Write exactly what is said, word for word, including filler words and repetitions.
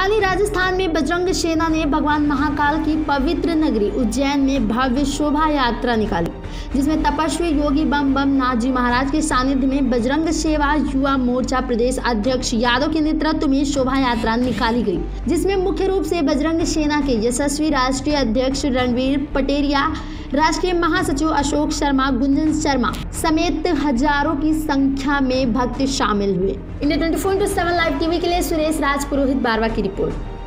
राजधानी राजस्थान में बजरंग सेना ने भगवान महाकाल की पवित्र नगरी उज्जैन में भव्य शोभा यात्रा निकाली, जिसमें तपस्वी योगी बम बम नाथ जी महाराज के सानिध्य में बजरंग सेवा युवा मोर्चा प्रदेश अध्यक्ष यादव के नेतृत्व में शोभा यात्रा निकाली गई, जिसमें मुख्य रूप से बजरंग सेना के यशस्वी राष्ट्रीय अध्यक्ष रणवीर पटेरिया, राष्ट्रीय महासचिव अशोक शर्मा, गुंजन शर्मा समेत हजारों की संख्या में भक्त शामिल हुए। India twenty four into seven live TV के लिए सुरेश राज पुरोहित बारवा की रिपोर्ट।